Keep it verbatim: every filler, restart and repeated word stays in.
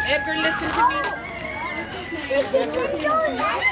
Edgar, listen to me. Is he going to go left?